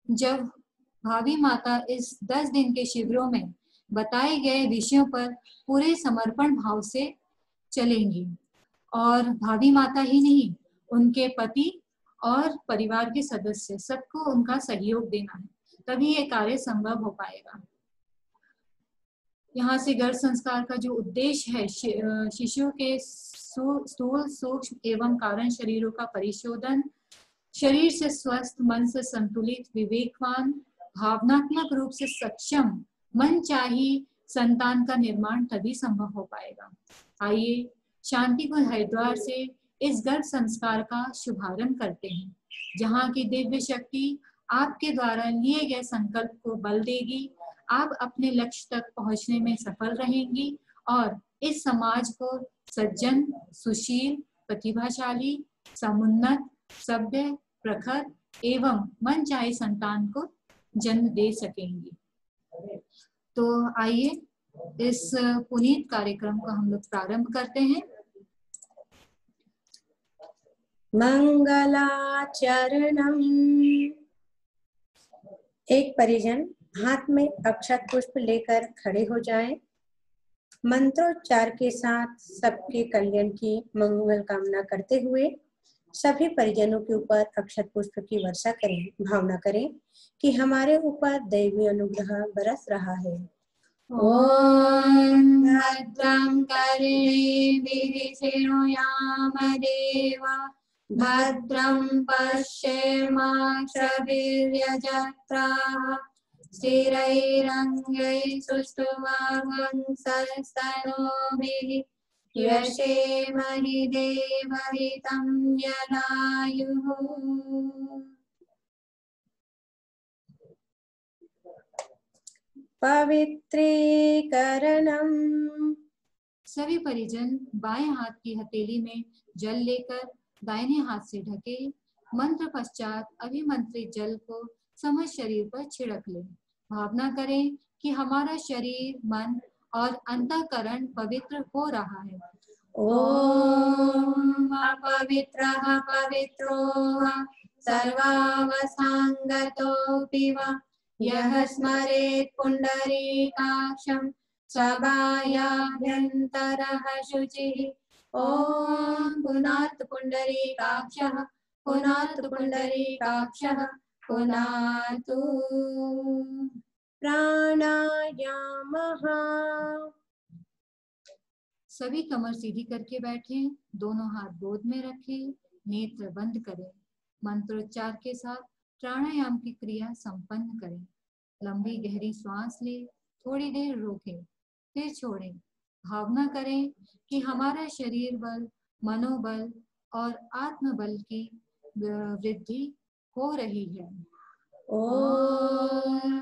जब भावी माता इस 10 दिन के शिविरों में बताए गए विषयों पर पूरे समर्पण भाव से चलेंगी, और भावी माता ही नहीं, उनके पति और परिवार के सदस्य सबको उनका सहयोग देना है, तभी ये कार्य संभव हो पाएगा। यहाँ से गर्भ संस्कार का जो उद्देश्य है, शिशु के स्थूल, सूक्ष्म एवं कारण शरीरों का परिशोधन, शरीर से स्वस्थ, मन से संतुलित, विवेकवान, भावनात्मक रूप से सक्षम, मनचाही संतान का निर्माण तभी संभव हो पाएगा। आइए शांतिकुंज हरिद्वार से इस गर्भ संस्कार का शुभारंभ करते हैं, जहाँ की दिव्य शक्ति आपके द्वारा लिए गए संकल्प को बल देगी। आप अपने लक्ष्य तक पहुंचने में सफल रहेंगी और इस समाज को सज्जन, सुशील, प्रतिभाशाली, समुन्नत, सभ्य, प्रखर एवं मनचाही संतान को जन्म दे सकेंगी। तो आइए इस पुनीत कार्यक्रम को हम लोग प्रारंभ करते हैं। मंगलाचरणम। एक परिजन हाथ में अक्षत पुष्प लेकर खड़े हो जाएं। मंत्रोच्चार के साथ सबके कल्याण की मंगल कामना करते हुए सभी परिजनों के ऊपर अक्षत पुष्प की वर्षा करें। भावना करें कि हमारे ऊपर दैवी अनुग्रह बरस रहा है। ओम भद्रं कर्णेभिः शृणुयाम देवा, भद्रं पश्येमाक्षभिर्यजत्राः, स्थिरैरङ्गैः सुष्ठुवागुंसस्तनूभिः, यशेमहि देवहितं यदायुः। पवित्रीकरणम। सभी परिजन बाएं हाथ की हथेली में जल लेकर दाहिने हाथ से ढके। मंत्र पश्चात अभिमंत्रित जल को समस्त शरीर पर छिड़क लें। भावना करें कि हमारा शरीर, मन और अंतःकरण पवित्र हो रहा है। ओम अपवित्रः पवित्रो सर्वावस्थांगतोऽपि वा, यः स्मरेत् पुण्डरीकाक्षं सभायाभ्यन्तरः शुचिः। ओम पुनात् पुण्डरीकाक्षः, पुनात् पुण्डरीकाक्षः, पुनातु। प्राणायामः। सभी कमर सीधी करके बैठें, दोनों हाथ गोद में रखें, नेत्र बंद करें। मंत्रोच्चार के साथ प्राणायाम की क्रिया संपन्न करें। लंबी गहरी सांस लें, थोड़ी देर रोकें, फिर छोड़ें। भावना करें कि हमारा शरीर बल, मनोबल और आत्मबल की वृद्धि हो रही है। ओम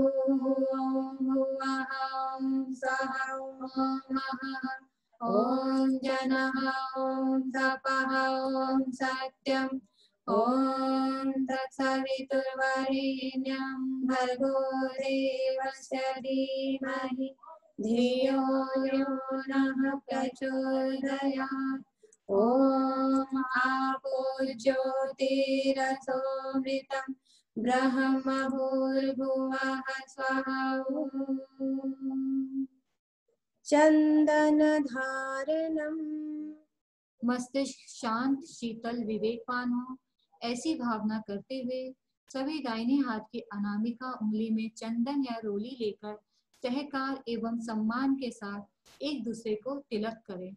भुवः स्वः ओम जनः ओम तपः ओम सत्यम् ओम तत्सवितुर्वरेण्यं भर्गो देवस्य धीमहि धियो यो नः प्रचोदयात्। ओम आपो ज्योतिरसोमृतं ब्रह्म भूर्भुवः स्वः। चंदन धारणम। मस्तिष्क शांत, शीतल, विवेकवान हो, ऐसी भावना करते हुए सभी दाहिने हाथ की अनामिका उंगली में चंदन या रोली लेकर सहकार एवं सम्मान के साथ एक दूसरे को तिलक करें।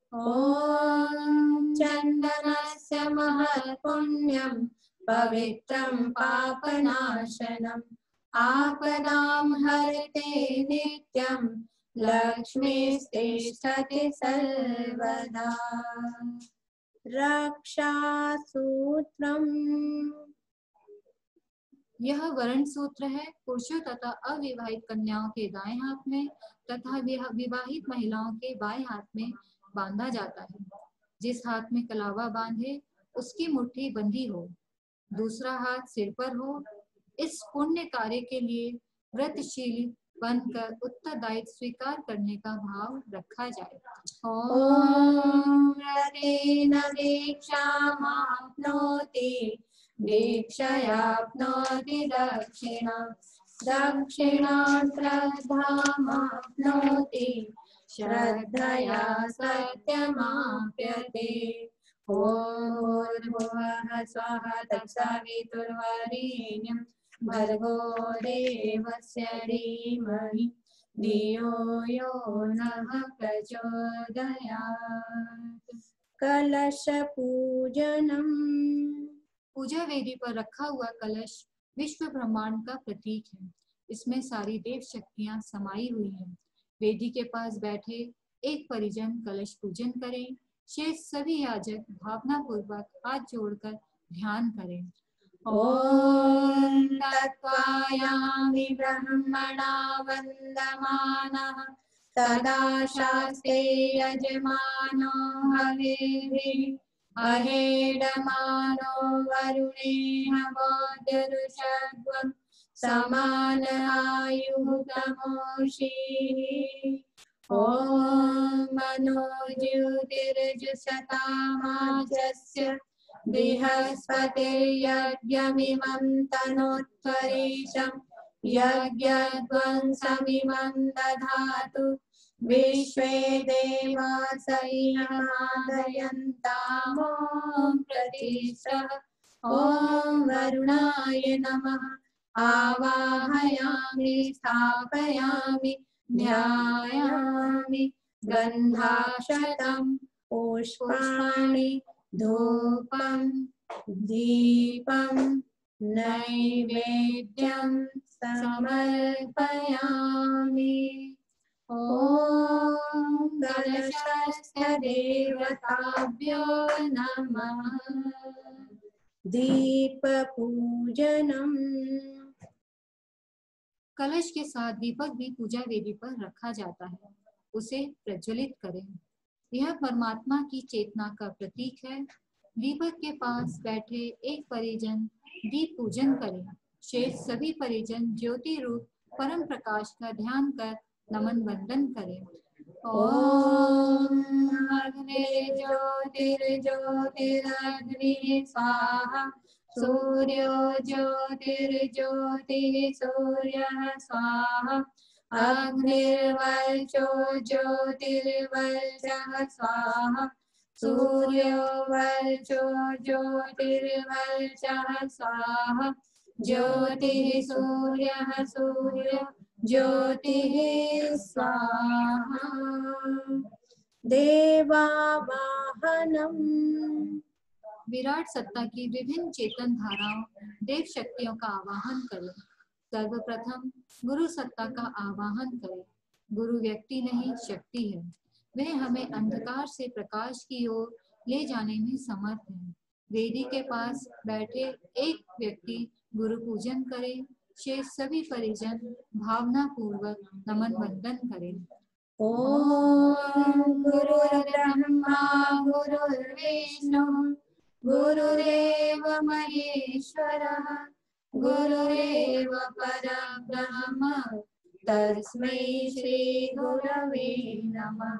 ओम चंदनस्य महत् पुण्यं पवित्रं पापनाशनम् आपदां हरते नित्यं लक्ष्मीस्तिष्ठति सर्वदा। रक्षासूत्रम्। यह वर्ण सूत्र है। पुरुषों तथा अविवाहित कन्याओं के दाएं हाथ में तथा विवाहित महिलाओं के बाएं हाथ में बांधा जाता है। जिस हाथ में कलावा बांधे उसकी मुट्ठी बंधी हो, दूसरा हाथ सिर पर हो। इस पुण्य कार्य के लिए व्रतशील बनकर उत्तरदायित्व स्वीकार करने का भाव रखा जाए। ओम व्रतेन दीक्षामाप्नोति दीक्षयाप्नोति दक्षिणां दक्षिणां श्रद्धामाप्नोति श्रद्धया सत्यमाप्यते। ॐ भूर्भुवः स्वः तत्सवितुर्वरेण्यं भर्गो देवस्य धीमहि धियो यो नः प्रचोदयात्। कलश पूजनम। पूजा वेदी पर रखा हुआ कलश विश्व ब्रह्मांड का प्रतीक है। इसमें सारी देव शक्तियां समाई हुई हैं। वेदी के पास बैठे एक परिजन कलश पूजन करें। शेष सभी याजक भावना पूर्वक हाथ जोड़कर ध्यान करें। ओम तत्त्वायामि ब्रह्मणा वन्दमानः सदा शास्ते यजमानो हविर्भिः अहेडमानो वरुणेन वाद्यरुषध्वं समान आयुः तमोषिः। ॐ मनोज्योतिर्जुषतामाजस्य बृहस्पतिर्यज्ञमिमं तनोत्वरेशं यज्ञध्वंसमिमं दधातु विश्वे देवासैनमादयन्तामो प्रतिष्ठः। ॐ वरुणाय नमः आवाहयामि स्थापयामि ध्यायामि गन्धाक्षतं पुष्पाणि धूपं दीपं नैवेद्यं समर्पयामि। ॐ कलशस्थ देवताभ्यो नमः। दीप पूजनम। कलश के साथ दीपक भी पूजा वेदी पर रखा जाता है। उसे प्रज्वलित करें। यह परमात्मा की चेतना का प्रतीक है। दीपक के पास बैठे एक परिजन दीप पूजन करें। शेष सभी परिजन ज्योति रूप परम प्रकाश का ध्यान कर नमन वंदन करें। ओम अग्निर्ज्योतिर्ज्योतिरग्निः स्वाहा सूर्यो ज्योतिर्ज्योतिः सूर्यः स्वाहा अग्निर्वर्चो ज्योतिर्वर्चः स्वाहा सूर्यो वर्चो ज्योतिर्वर्चः स्वाहा ज्योतिः सूर्यः सूर्यो ज्योतिः स्वाहा। देवावाहनम। विराट सत्ता की विभिन्न चेतन धाराओं देव शक्तियों का आवाहन करें। सर्वप्रथम गुरु सत्ता का आवाहन करें। गुरु व्यक्ति नहीं शक्ति है। वे हमें अंधकार से प्रकाश की ओर ले जाने में समर्थ है। वेदी के पास बैठे एक व्यक्ति गुरु पूजन करे। शेष सभी परिजन भावना पूर्वक नमन वंदन करें। ओम गुरुर्ब्रह्मा गुरुर्विष्णु गुरुरेव महेश्वरः गुरुरेव परब्रह्म तस्मै श्री गुरवे नमः।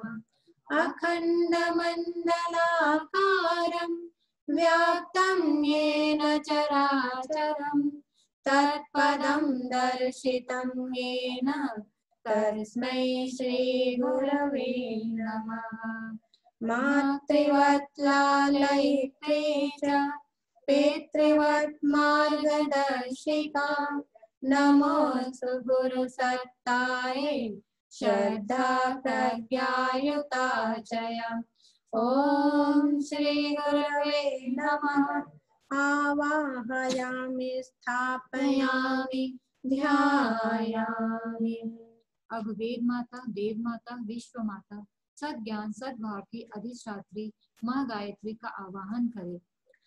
अखण्डमण्डलाकारं व्याप्तं येन चराचरं तत्पदं दर्शितं येन तस्मै श्री गुरवे नमः। मातृवत् लालयित्रे च पितृवत् मार्गदर्शिका नमोऽस्तु गुरुसत्तायै श्रद्धा प्रज्ञायुता चया। ॐ श्री गुरवे नमः आवाहयामि स्थापयामि ध्यायामि। अब वेद माता देव माता विश्व माता सद्ज्ञान सद्भाव की अधिष्ठात्री माँ गायत्री का आवाहन करें।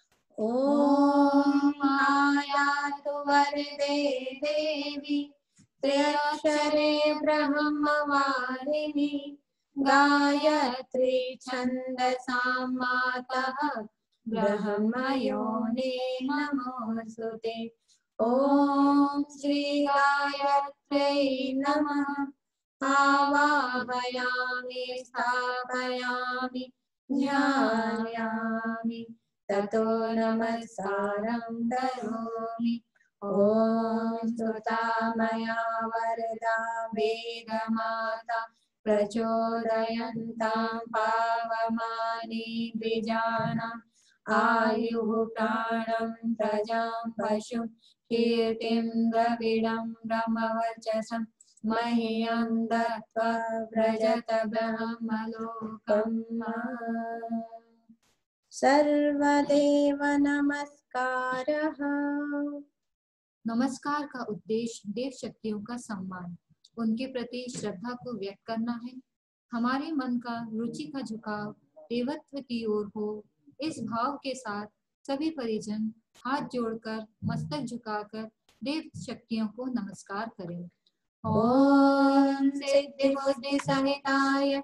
ओम आयातु वरदे देवी त्र्यक्षरे ब्रह्मवादिनी गायत्री छन्दसां मातः ब्रह्मयोने नमोऽस्तुते। ॐ श्री गायत्र्यै नमः आवाहयामि स्थापयामि ध्यायामि ततो नमस्कारं करोमि। ॐ स्तुता मया वरदा वेदमाता प्रचोदयन्तां पावमानि द्विजानाम् आयुः प्राणं प्रजां पशुं कीर्तिं द्रविडं ब्रह्मवर्चसं मह्यं दत्त्वा व्रजत ब्रह्मलोकम्। सर्वदेव नमस्कारः। नमस्कार का उद्देश्य देव शक्तियों का सम्मान, उनके प्रति श्रद्धा को व्यक्त करना है। हमारे मन का रुचि का झुकाव देवत्व की ओर हो, इस भाव के साथ सभी परिजन हाथ जोड़कर मस्तक झुकाकर देव शक्तियों को नमस्कार करें। ओम सिद्धि बुद्धि सहिताय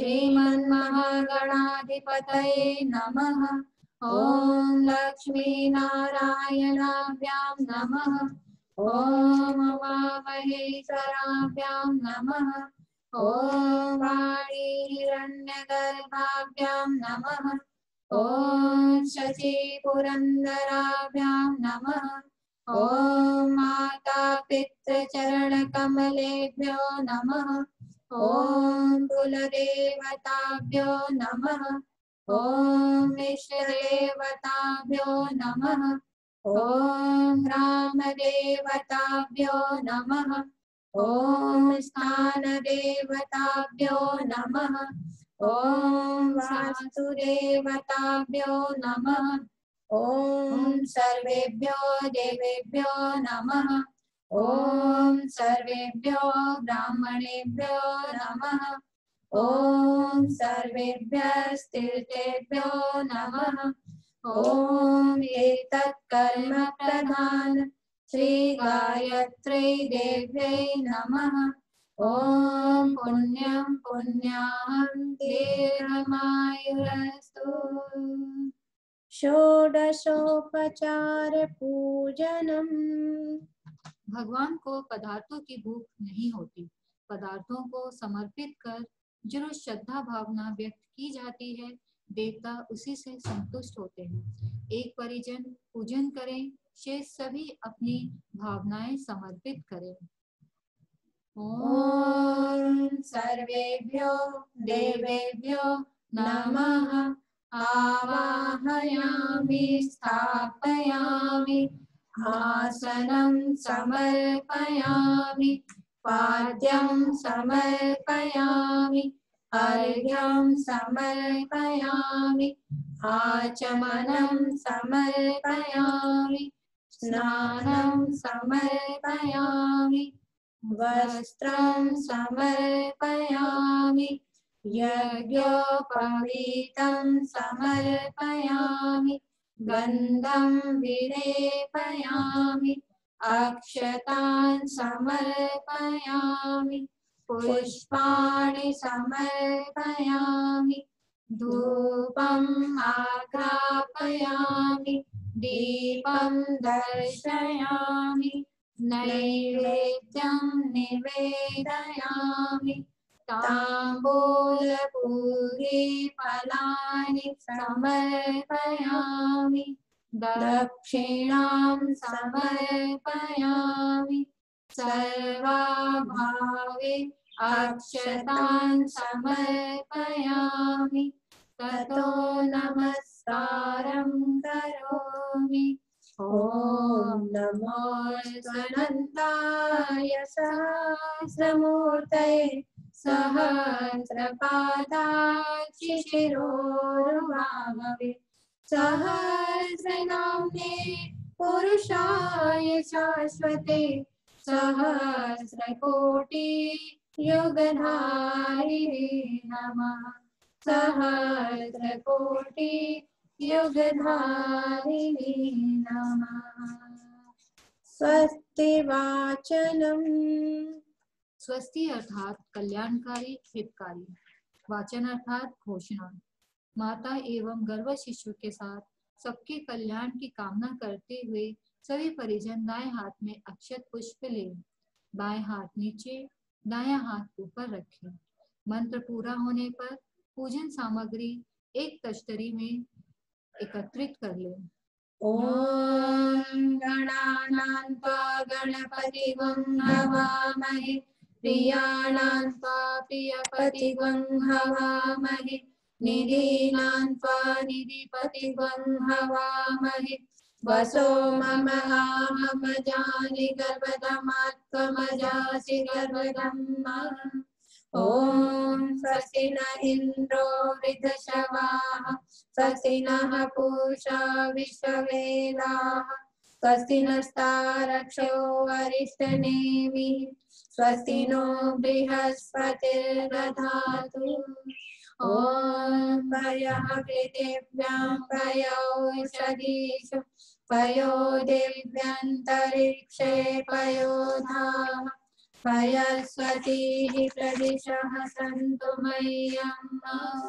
श्रीमन्महागणाधिपतये नमः। ओम लक्ष्मी नारायणाभ्यां नमः। ओम उमामहेश्वराभ्यां नमः। ओम वाणी हिरण्यगर्भाभ्यां नमः। ओम शचि पुरंदराभ्यां नमः। ओम माता पितृचरणकमलेभ्यो नमः। ओम कुलदेवताभ्यो नमः। ओम इष्टदेवताभ्यो नमः। ओम ग्रामदेवताभ्यो नमः। ओम स्थानदेवताभ्यो नमः। ओम वास्तुदेवताभ्यो नमः। ओम सर्वेभ्यो देवेभ्यो नमः। ओम सर्वेभ्यो ब्राह्मणेभ्यो नमः। ओम सर्वेभ्यस्तीर्थेभ्यो नमः। ओम एतत् कर्म प्रधान श्री गायत्री देव्यै नमः। ओम पुण्यं पुण्याहं दीर्घमायुरस्तु। षोडशोपचार पूजनम। भगवान को पदार्थों की भूख नहीं होती। पदार्थों को समर्पित कर जो श्रद्धा भावना व्यक्त की जाती है, देवता उसी से संतुष्ट होते हैं। एक परिजन पूजन करें, शेष सभी अपनी भावनाएं समर्पित करें। ओम सर्वेभ्यो देवेभ्यो नमः। आवाहयामि स्थापयामि आसनं समर्पयामि पाद्यं समर्पयामि अर्घ्यं समर्पयामि आचमनं समर्पयामि स्नानं समर्पयामि वस्त्रं समर्पयामि यज्ञोपवीतं समर्पयामि गन्धं विलेपयामि अक्षतान् समर्पयामि पुष्पाणि समर्पयामि धूपम् आग्रापयामि दीपं दर्शयामि नैवेद्यं निवेदयामि ताम्बूलपूरी फलानि समर्पयामि दक्षिणां समर्पयामि सर्वाभावे अक्षतान् समर्पयामि ततो नमस्कारं करोमि। ॐ नमो स्वनन्ताय सहस्रमूर्तये सहस्रपादाक्षिशिरोरुबाहवे सहस्रनाम्ने पुरुषाय शाश्वते सहस्रकोटि युगधारिणे नमः। सहस्रकोटि युगधारिणे नमः। स्वस्ति वाचनम्। स्वस्ति अर्थात कल्याणकारी हितकारी, वाचन अर्थात घोषणा। माता एवं गर्भ शिशु के साथ सबके कल्याण की कामना करते हुए सभी परिजन दाएं हाथ में अक्षत पुष्प लें, बाएं हाथ नीचे दायां हाथ ऊपर रखें। मंत्र पूरा होने पर पूजन सामग्री एक तश्तरी में एकत्रित कर ले। ओम गणानां त्वा गणपतिगं हवामहे प्रियाणां त्वा प्रियपतिगं हवामहे निधीनां त्वा निधिपतिगं हवामहे वसो मम आहमजानि गर्भधमात्वमजासि गर्भधम् ओम स्वस्ति न इंद्रो वृद्धश्रवाः स्वस्ति नः पूषा विश्ववेदाः स्वस्ति नस्तारक्षो वरिष्ठनेमिः स्वस्ति नो बृहस्पतिर्दधातु ओम पयः पृथिव्यां पयोषधीषु पयो दिव्यन्तरिक्षे पयोधाः पयस्वतीः प्रदिशः सन्तु मह्यम्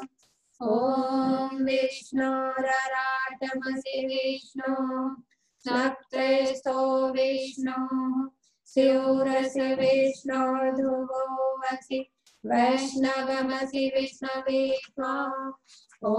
ॐ विष्णोरराटमसि विष्णो नक्त्रेस्थो विष्णो स्यूरसि विष्णो ध्रुवोऽसि वैष्णवमसि विष्णवे त्वा ॐ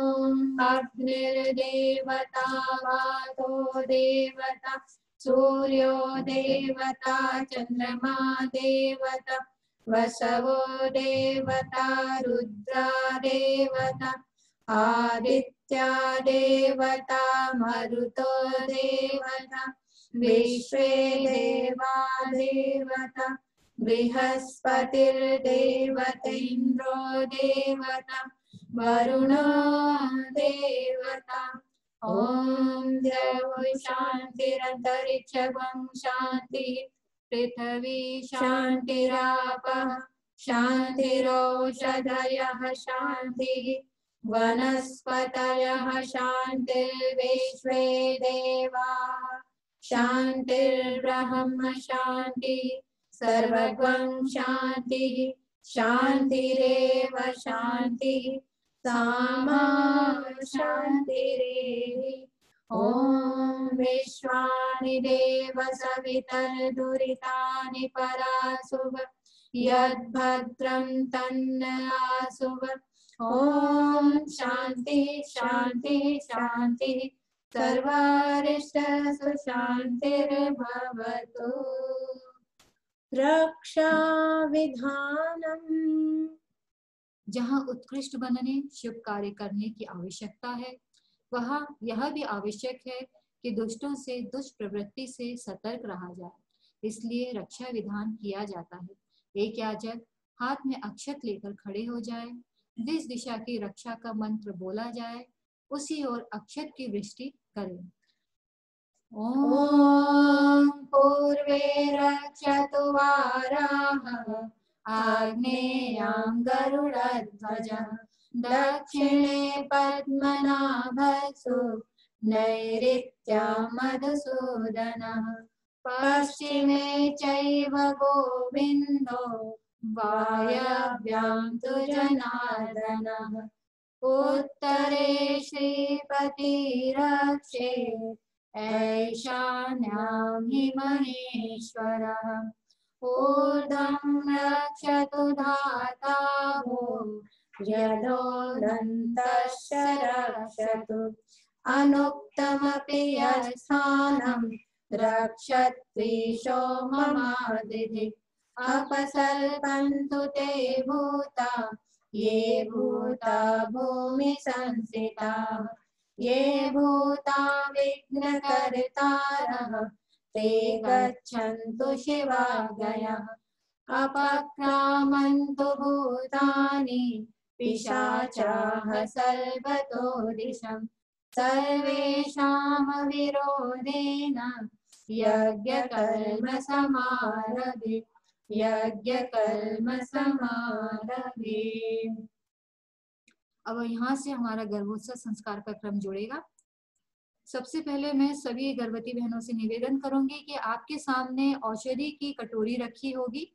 अग्निर्देवता वातो देवता सूर्यो देवता चंद्रमा देवता वसवो देवता रुद्रा देवता आदित्या देवता मरुतो देवता विश्वे देवा देवता बृहस्पतिर्देवता इंद्रो देवता वरुणो देवता ओम द्यौ शांतिरंतरिक्षं शांति पृथ्वी शांतिरापः शांतिरौषधयः शांतिः वनस्पतयः शांतिर्विश्वे देवाः शांतिर्ब्रह्म शांतिः सर्वगं शांतिः शांतिरेव शांतिः सामा शांतिरेधि ओम विश्वानि देव सवितर्दुरितानि परासुव यद्भद्रं तन्न आसुव ओम शांति शांति शांति सर्वारिष्टसु शांतिर्भवतु रक्षा विधानम् जहाँ उत्कृष्ट बनने शुभ कार्य करने की आवश्यकता है वहाँ यह भी आवश्यक है कि दुष्टों से दुष्ट प्रवृत्ति से सतर्क रहा जाए, इसलिए रक्षा विधान किया जाता है। एक याजक हाथ में अक्षत लेकर खड़े हो जाए, जिस दिशा की रक्षा का मंत्र बोला जाए उसी ओर अक्षत की वृष्टि करें। ओम पूर्वे रक्षतु वाराहः आग्नेयां गरुडध्वजः दक्षिणे पद्मनाभस्तु नैऋत्यां मधुसूदनः पश्चिमे चैव गोविन्दो वायव्यां तु जनार्दनः उत्तरे श्रीपतिरक्षे ऐशान्यां हि महेश्वरः ऊर्ध्वं रक्षतु धाताहो यदोदन्तश्च रक्षतु अनुक्तमपि यत्स्थानं रक्षत्वीशो ममादिति अपसर्पन्तु ते भूता ये भूता भूमि संस्थिताः ये भूता विघ्नकर्तारः ते गच्छन्तु शिवागयः अपक्रामन्तु भूतानि पिशाचाः सर्वतो दिशम् सर्वेषां विरोधेन यज्ञकर्म समारभे यज्ञकर्म समारभे। अब यहाँ से हमारा गर्भोत्सव संस्कार का क्रम जुड़ेगा। सबसे पहले मैं सभी गर्भवती बहनों से निवेदन करूंगी कि आपके सामने औषधि की कटोरी रखी होगी,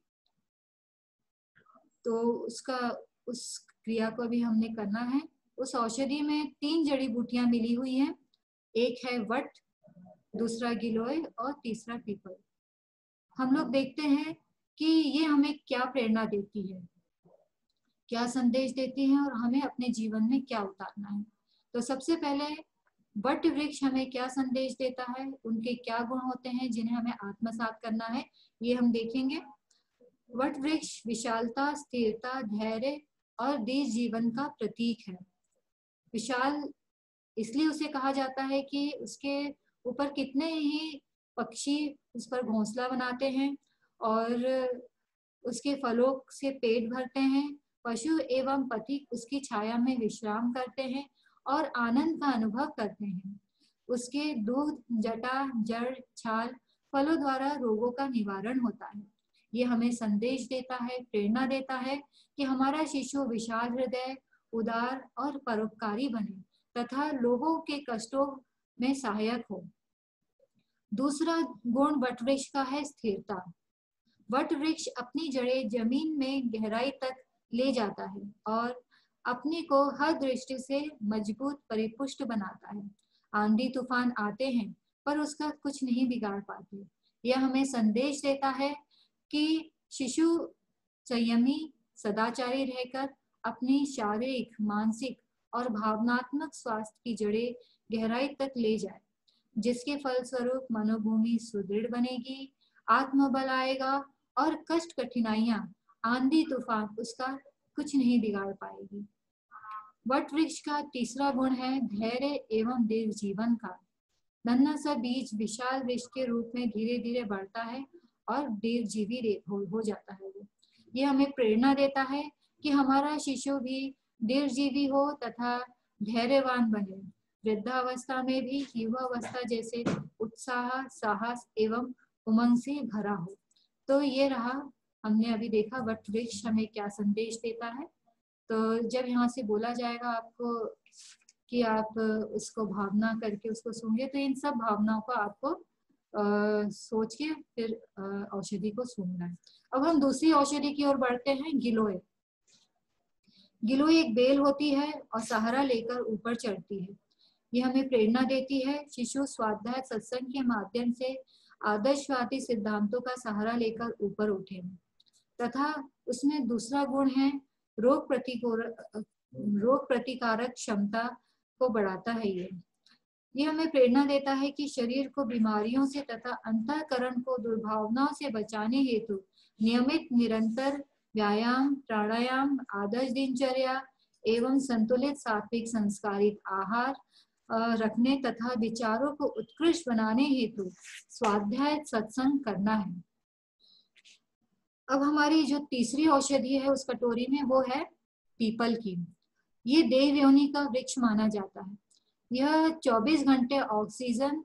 तो उस क्रिया को भी हमने करना है। उस औषधि में 3 जड़ी बूटियां मिली हुई हैं, एक है वट, दूसरा गिलोय और तीसरा पीपल। हम लोग देखते हैं कि ये हमें क्या प्रेरणा देती है, क्या संदेश देती है और हमें अपने जीवन में क्या उतारना है। तो सबसे पहले वट वृक्ष हमें क्या संदेश देता है, उनके क्या गुण होते हैं जिन्हें हमें आत्मसात करना है, ये हम देखेंगे। वट वृक्ष विशालता, स्थिरता, धैर्य और दीर्घ जीवन का प्रतीक है। विशाल इसलिए उसे कहा जाता है कि उसके ऊपर कितने ही पक्षी उस पर घोंसला बनाते हैं और उसके फलों से पेट भरते हैं। पशु एवं पथिक उसकी छाया में विश्राम करते हैं और आनंद का अनुभव करते हैं। उसके दूध, जटा, जड़, छाल, फलों द्वारा रोगों का निवारण होता है। ये हमें संदेश देता है, प्रेरणा देता है कि हमारा शिशु विशाल हृदय, उदार और परोपकारी बने तथा लोगों के कष्टों में सहायक हो। दूसरा गुण वट वृक्ष का है स्थिरता। वट वृक्ष अपनी जड़ें जमीन में गहराई तक ले जाता है और अपने को हर दृष्टि से मजबूत, परिपुष्ट बनाता है। आंधी तूफान आते हैं पर उसका कुछ नहीं बिगाड़ पाते। यह हमें संदेश देता है कि शिशु संयमी, सदाचारी रहकर अपनी शारीरिक, मानसिक और भावनात्मक स्वास्थ्य की जड़ें गहराई तक ले जाए, जिसके फलस्वरूप मनोभूमि सुदृढ़ बनेगी, आत्मबल आएगा और कष्ट, कठिनाइयां, आंधी तूफान उसका कुछ नहीं बिगाड़ पाएगी। वट वृक्ष का तीसरा गुण है धैर्य एवं दीर्घ जीवन का। नन्हा सा बीज विशाल वृक्ष के रूप में धीरे धीरे बढ़ता है और दीर्घजीवी हो जाता है। यह हमें प्रेरणा देता है कि हमारा शिशु भी दीर्घजीवी हो तथा धैर्यवान बने, वृद्धावस्था में भी युवावस्था जैसे उत्साह, साहस एवं उमंग से भरा हो। तो ये रहा, हमने अभी देखा वट वृक्ष हमें क्या संदेश देता है। तो जब यहाँ से बोला जाएगा आपको कि आप उसको भावना करके उसको सूंघे, तो इन सब भावनाओं को आपको सोच के फिर औषधि को सूंघना है। अब हम दूसरी औषधि की ओर बढ़ते हैं, गिलोय। गिलोय एक बेल होती है और सहारा लेकर ऊपर चढ़ती है। यह हमें प्रेरणा देती है शिशु स्वाध्याय सत्संग के माध्यम से आदर्शवादी सिद्धांतों का सहारा लेकर ऊपर उठे तथा उसमें दूसरा गुण है रोग प्रतिकारक क्षमता को बढ़ाता है। ये हमें प्रेरणा देता है कि शरीर को बीमारियों से तथा अंतःकरण को दुर्भावनाओं से बचाने हेतु नियमित निरंतर व्यायाम, प्राणायाम, आदर्श दिनचर्या एवं संतुलित सात्विक संस्कारित आहार रखने तथा विचारों को उत्कृष्ट बनाने हेतु स्वाध्याय सत्संग करना है। अब हमारी जो तीसरी औषधि है उस कटोरी में वो है पीपल की। ये देव योनि का वृक्ष माना जाता है। यह 24 घंटे ऑक्सीजन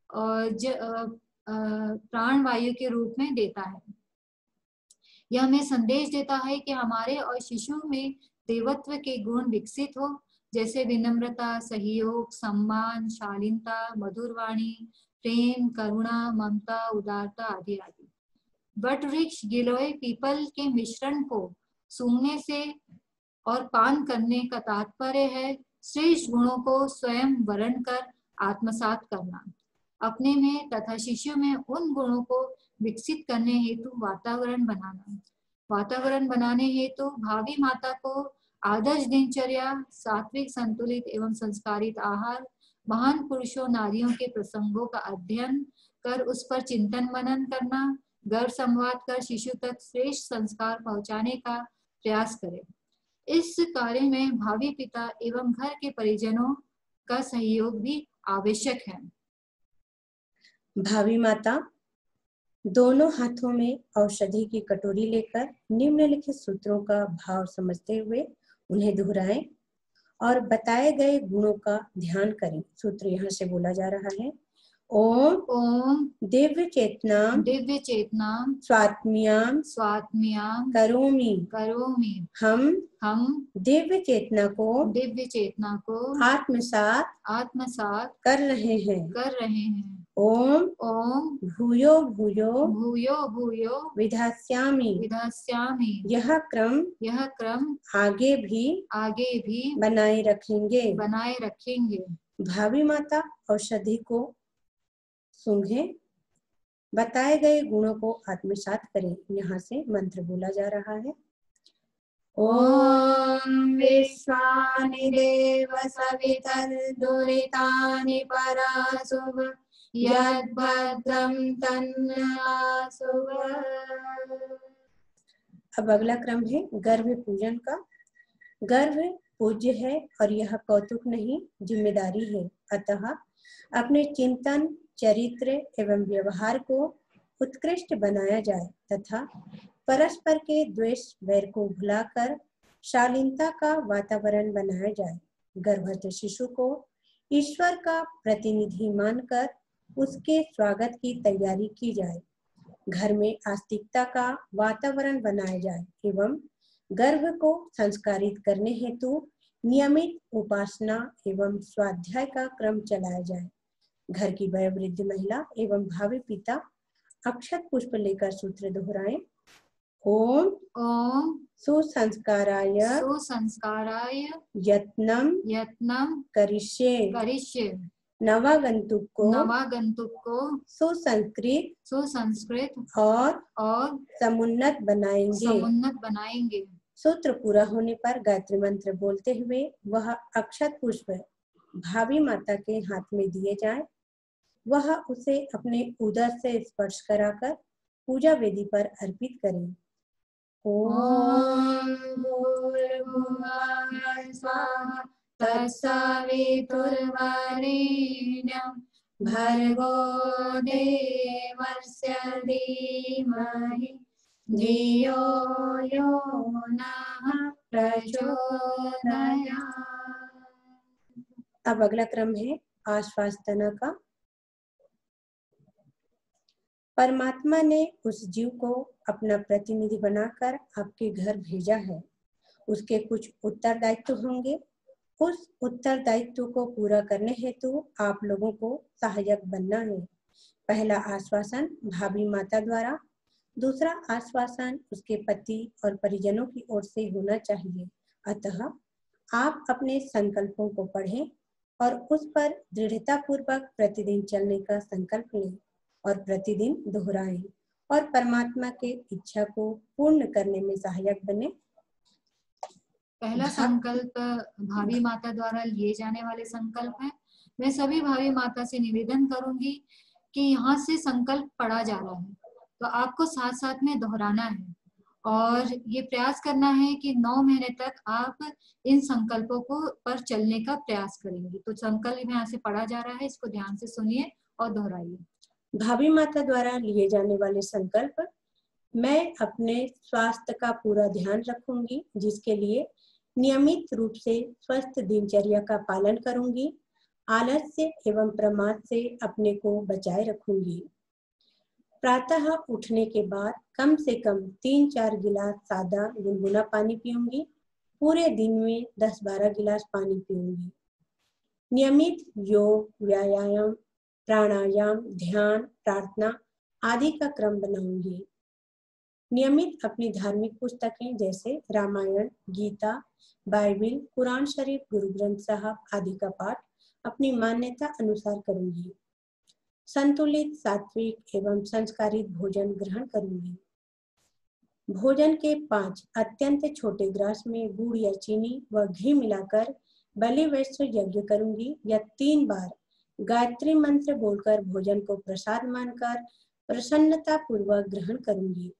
प्राण वायु के रूप में देता है। यह हमें संदेश देता है कि हमारे और शिशु में देवत्व के गुण विकसित हो, जैसे विनम्रता, सहयोग, सम्मान, शालीनता, मधुर वाणी, प्रेम, करुणा, ममता, उदारता आदि आदि। वट वृक्ष, गिलोय, पीपल के मिश्रण को सूंघने से और पान करने का तात्पर्य है श्रेष्ठ गुणों को स्वयं वर्ण कर आत्मसात करना, अपने में तथा शिशु में उन गुणों को विकसित करने हेतु वातावरण बनाना। वातावरण बनाने हेतु भावी माता को आदर्श दिनचर्या, सात्विक, संतुलित एवं संस्कारित आहार, महान पुरुषों, नारियों के प्रसंगों का अध्ययन कर उस पर चिंतन मनन करना, घर संवाद कर शिशु तक श्रेष्ठ संस्कार पहुंचाने का प्रयास करें। इस कार्य में भावी पिता एवं घर के परिजनों का सहयोग भी आवश्यक है। भावी माता दोनों हाथों में औषधि की कटोरी लेकर निम्नलिखित सूत्रों का भाव समझते हुए उन्हें दोहराएं और बताए गए गुणों का ध्यान करें। सूत्र यहाँ से बोला जा रहा है, ओम ओम दिव्य चेतनाम स्वात्म्याम करोमि हम दिव्य चेतना को आत्मसात कर रहे हैं। ओम भूयो भूयो विधास्यामि यह क्रम आगे भी बनाए रखेंगे। भावी माता औषधि को सूंघें, बताए गए गुणों को आत्मसात करें। यहाँ से मंत्र बोला जा रहा है, ॐ विश्वानि देव सवितर्दुरितानि परासुव यद्भद्रं तन्नासुव। अब अगला क्रम है गर्भ पूजन का। गर्भ पूज्य है और यह कौतुक नहीं जिम्मेदारी है, अतः अपने चिंतन, चरित्र एवं व्यवहार को उत्कृष्ट बनाया जाए तथा परस्पर के द्वेष वैर को भुलाकर शालीनता का वातावरण बनाया जाए। गर्भस्थ शिशु को ईश्वर का प्रतिनिधि मानकर उसके स्वागत की तैयारी की जाए। घर में आस्तिकता का वातावरण बनाया जाए एवं गर्भ को संस्कारित करने हेतु नियमित उपासना एवं स्वाध्याय का क्रम चलाया जाए। घर की वयोवृद्ध महिला एवं भावी पिता अक्षत पुष्प लेकर सूत्र दोहराएं। ओम ओम सुसंस्काराय यत्नम करिष्ये नवागंतुक को सुसंस्कृत और समुन्नत बनाएंगे। सूत्र पूरा होने पर गायत्री मंत्र बोलते हुए वह अक्षत पुष्प भावी माता के हाथ में दिए जाएं। वह उसे अपने उदर से स्पर्श कराकर पूजा वेदी पर अर्पित करें। ओम भूर्भुवः स्वः तत्सवितुर्वरेण्यं भर्गो देवस्य धीमहि धियो यो नः प्रचोदयात्। अब अगला क्रम है आश्वासना का। परमात्मा ने उस जीव को अपना प्रतिनिधि बनाकर आपके घर भेजा है। उसके कुछ उत्तरदायित्व होंगे। उस उत्तरदायित्व को पूरा करने हेतु आप लोगों को सहायक बनना है। पहला आश्वासन भाभी माता द्वारा, दूसरा आश्वासन उसके पति और परिजनों की ओर से होना चाहिए। अतः आप अपने संकल्पों को पढ़ें और उस पर दृढ़ता पूर्वक प्रतिदिन चलने का संकल्प लें और प्रतिदिन दोहराएं और परमात्मा के इच्छा को पूर्ण करने में सहायक बने। पहला संकल्प भावी माता द्वारा लिए जाने वाले संकल्प है। मैं सभी भावी माता से निवेदन करूंगी कि यहाँ से संकल्प पढ़ा जा रहा है तो आपको साथ साथ में दोहराना है और ये प्रयास करना है कि 9 महीने तक आप इन संकल्पों को पर चलने का प्रयास करेंगे। तो संकल्प यहाँ से पढ़ा जा रहा है, इसको ध्यान से सुनिए और दोहराइए। भाभी माता द्वारा लिए जाने वाले संकल्प। मैं अपने स्वास्थ्य का पूरा ध्यान रखूंगी, जिसके लिए नियमित रूप से स्वस्थ दिनचर्या का पालन करूंगी। आलस्य एवं प्रमाद से अपने को बचाए रखूंगी। प्रातः उठने के बाद कम से कम 3-4 गिलास सादा गुनगुना पानी पीऊंगी। पूरे दिन में 10-12 गिलास पानी पीऊंगी। नियमित योग, व्यायाम, प्राणायाम, ध्यान, प्रार्थना आदि का क्रम बनाऊंगी। नियमित अपनी धार्मिक पुस्तकें जैसे रामायण, गीता, बाइबिल, कुरान शरीफ, गुरु ग्रंथ साहब आदि का पाठ अपनी मान्यता अनुसार करूंगी। संतुलित, सात्विक एवं संस्कारित भोजन ग्रहण करूंगी। भोजन के 5 अत्यंत छोटे ग्रास में गुड़ या चीनी व घी मिलाकर बलि वैश्य यज्ञ करूंगी या 3 बार गायत्री मंत्र बोलकर भोजन को प्रसाद मानकर प्रसन्नता पूर्वक ग्रहण करूंगी।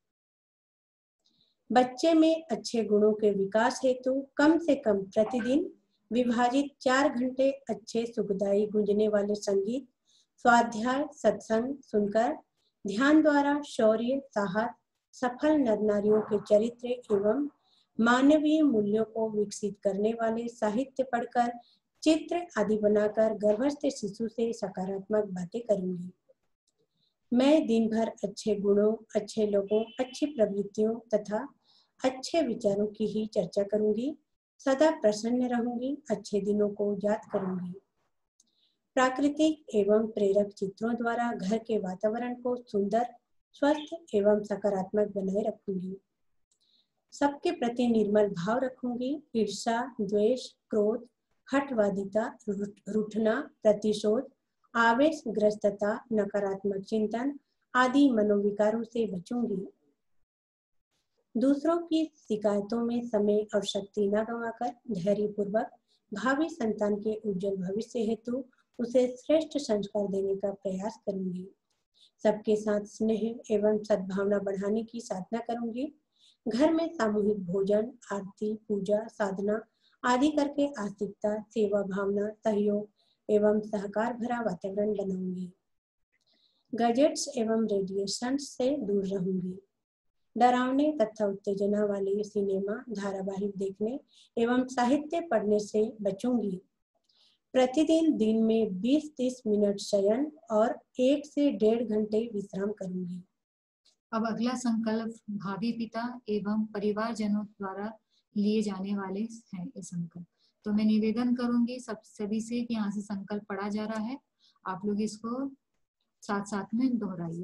बच्चे में अच्छे गुणों के विकास हेतु कम से कम प्रतिदिन विभाजित 4 घंटे अच्छे सुखदायी गूंजने वाले संगीत, स्वाध्याय, सत्संग सुनकर ध्यान द्वारा शौर्य, साहस, सफल नर नारियों के चरित्र एवं मानवीय मूल्यों को विकसित करने वाले साहित्य पढ़कर, चित्र आदि बनाकर गर्भस्थ शिशु से सकारात्मक बातें करूंगी। मैं दिन भर अच्छे गुणों, अच्छे लोगों, अच्छी प्रवृत्तियों तथा अच्छे विचारों की ही चर्चा करूंगी। सदा प्रसन्न रहूंगी। अच्छे दिनों को याद करूंगी। प्राकृतिक एवं प्रेरक चित्रों द्वारा घर के वातावरण को सुंदर, स्वस्थ एवं सकारात्मक बनाए रखूंगी। सबके प्रति निर्मल भाव रखूंगी। ईर्ष्या, द्वेष, क्रोध, हठवादिता, रूठना, प्रतिशोध, आवेशग्रस्तता, नकारात्मक चिंतन आदि मनोविकारों से बचूंगी। दूसरों की शिकायतों में समय और शक्ति न गंवाकर धैर्यपूर्वक भावी संतान के उज्जवल भविष्य हेतु उसे श्रेष्ठ संस्कार देने का प्रयास करूंगी। सबके साथ स्नेह एवं सद्भावना बढ़ाने की साधना करूंगी। घर में सामूहिक भोजन, आरती, पूजा, साधना आदि करके आस्तिकता, सेवा भावना, सहयोग एवं सहकार भरा वातावरण बनाऊंगी। गैजेट्स एवं रेडिएशन से दूर रहूंगी। डरावने तथा उत्तेजना वाले सिनेमा, धारावाहिक देखने एवं साहित्य पढ़ने से बचूंगी। प्रतिदिन दिन में 20-30 मिनट शयन और 1 से 1.5 घंटे विश्राम करूंगी। अब अगला संकल्प भावी पिता एवं परिवारजनों द्वारा लिए जाने वाले हैं ये संकल्प। तो मैं निवेदन करूंगी सभी से कि यहाँ से संकल्प पढ़ा जा रहा है, आप लोग इसको साथ साथ में दोहराइए।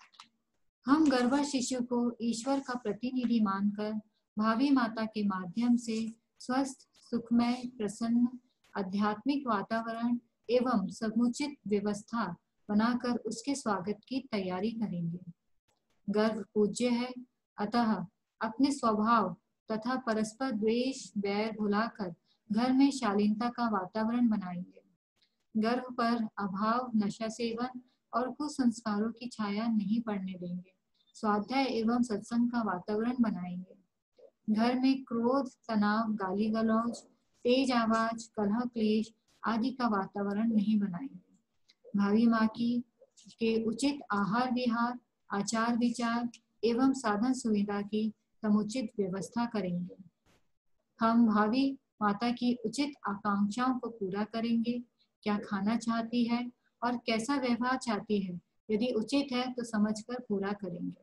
हम गर्भस्थ शिशु को ईश्वर का प्रतिनिधि मानकर भावी माता के माध्यम से स्वस्थ, सुखमय, प्रसन्न आध्यात्मिक वातावरण एवं समुचित व्यवस्था बनाकर उसके स्वागत की तैयारी करेंगे। गर्भ पूज्य है, अतः अपने स्वभाव तथा परस्पर द्वेष बैर भुलाकर घर में शालीनता का वातावरण बनाएंगे। गर्भ पर अभाव, नशा सेवन और कुसंस्कारों की छाया नहीं पड़ने देंगे। स्वाध्याय एवं सत्संग का वातावरण बनाएंगे। घर में क्रोध, तनाव, गाली गलौज, तेज आवाज, कलह, क्लेश आदि का वातावरण नहीं बनाएंगे। भावी माँ के उचित आहार विहार, आचार विचार एवं साधन सुविधा की समुचित व्यवस्था करेंगे। हम भावी माता की उचित आकांक्षाओं को पूरा करेंगे। क्या खाना चाहती है और कैसा व्यवहार चाहती है, यदि उचित है तो समझकर पूरा करेंगे।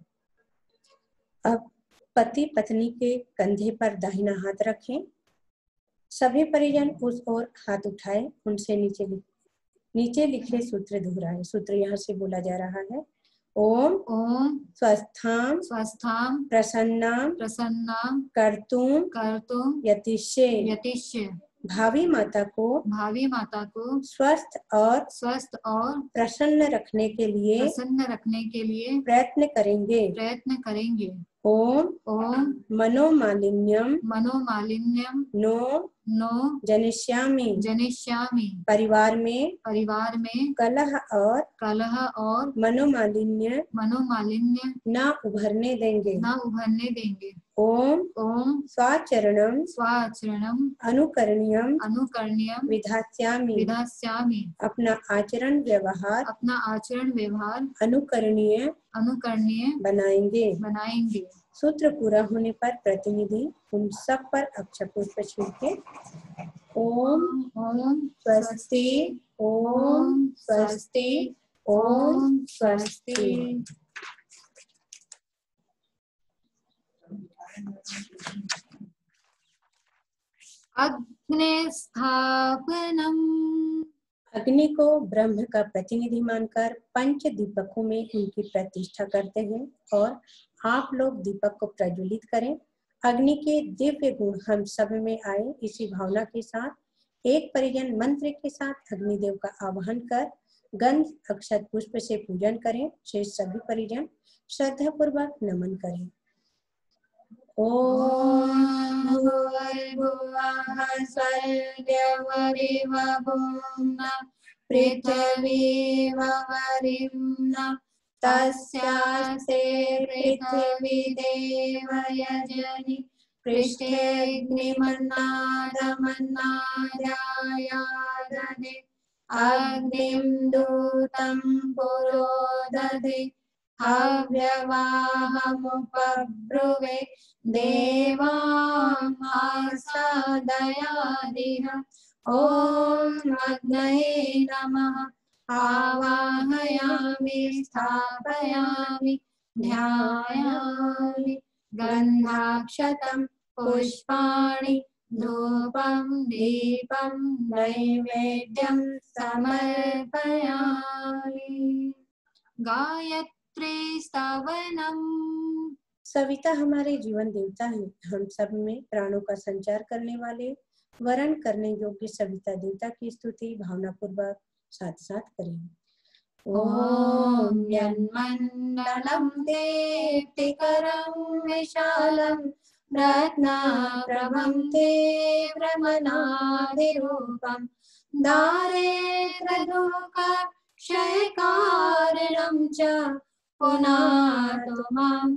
अब पति पत्नी के कंधे पर दाहिना हाथ रखें। सभी परिजन उस ओर हाथ उठाए, उनसे नीचे लिखे सूत्र दोहराए। सूत्र यहाँ से बोला जा रहा है। ओम ओम स्वस्थाम स्वस्थाम प्रसन्नाम प्रसन्नाम कर्तुम यतिष्य। भावी माता को स्वस्थ और प्रसन्न रखने के लिए प्रयत्न करेंगे। ओम मनोमालिन्यम नो जनिष्यामि। परिवार में कलह और मनोमालिन्य न उभरने देंगे। ओम स्वाचरणम अनुकरणीयम विधास्यामि। अपना आचरण व्यवहार अनुकरणीय बनाएंगे। सूत्र पूरा होने पर प्रतिनिधि उन सब पर अक्षत पुष्प छिड़के ओम स्वस्ति, ओम स्वस्ति, ओम स्वस्ति। अग्नि स्थापनम। अग्नि को ब्रह्म का प्रतिनिधि मानकर पंच दीपकों में उनकी प्रतिष्ठा करते हैं और आप लोग दीपक को प्रज्वलित करें। अग्नि के दिव्य गुण हम सब में आए, इसी भावना के साथ एक परिजन मंत्र के साथ अग्निदेव का आवाहन कर गंध अक्षत पुष्प से पूजन करें। शेष सभी परिजन श्रद्धा पूर्वक नमन करें। ओम भूर्भुवः स्वर्गवरिव भूम्ना पृथिवी वरिम्ना तस्यास्ते पृथिवी देवयजनि पृष्ठेऽग्निमन्नादमन्नादायादधे अग्निं दूतं पुरोदधे हव्यवाहमुपब्रुवे देवामासादयादिह। ओम अग्नये नमः। आवाहयामि स्थापयामि ध्यायामि। गन्धाक्षतं पुष्पाणि धूपं दीपं नैवेद्यं समर्पयामि। गायत्री स्तवनम। सविता हमारे जीवन देवता हैं। हम सब में प्राणों का संचार करने वाले वरण करने योग्य सविता देवता की स्तुति भावना पूर्वक साथ साथ करें। ॐ यन्मण्डलं दीप्तिकरं विशालं रत्नप्रभं ते भ्रमणादिरूपं दारिद्र्यदुःखक्षयकारणं च पुनातु मां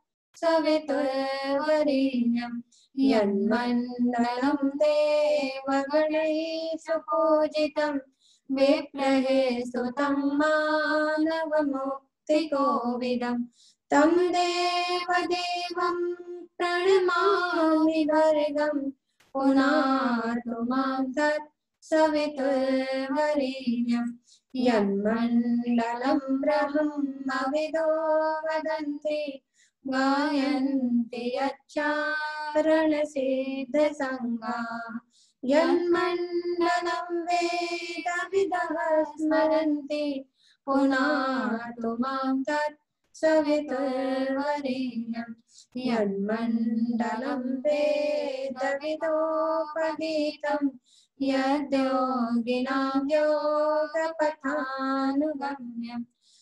तत्सवितुर्वरेण्यं यन्मण्डलं देवगणैः सुपूजितं विप्रहे सुतं मानवमुक्तिकोविदं तं देवदेवं प्रणमामि भर्गं पुनातु मां तत्सवितुर्वरेण्यं यन्मण्डलं ब्रह्मविदो वदन्ति गायन्ति यच्चारणसिद्धसङ्गाः यन्मण्डलं वेदविदः स्मरन्ति पुनातु मां तत्सवितुर्वरेण्यं यन्मण्डलं वेदविदोपगीतं यद्योगिनां योगपथानुगम्यं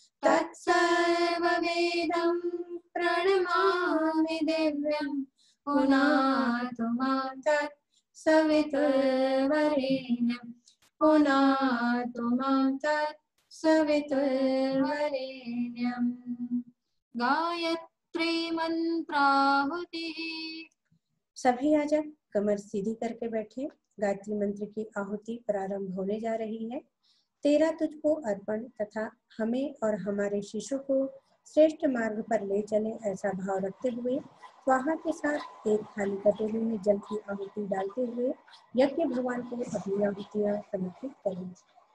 तत्सर्ववेदं प्रणमामि दिव्यं पुनातु मां तत्सवितुर्वरेण्यं पुनातु मां तत्सवितुर्वरेण्यं गायत्री मंत्राहुतिः। सभी आजा कमर सीधी करके बैठे। गायत्री मंत्र की आहुति प्रारंभ होने जा रही है। तेरा तुझको अर्पण तथा हमें और हमारे शिष्यों को श्रेष्ठ मार्ग पर ले चले, ऐसा भाव रखते हुए स्वाहा के साथ एक खाली कटोरी में जल की आहुति डालते हुए यज्ञ भगवान को अपनी आहुतियां समर्पित करें।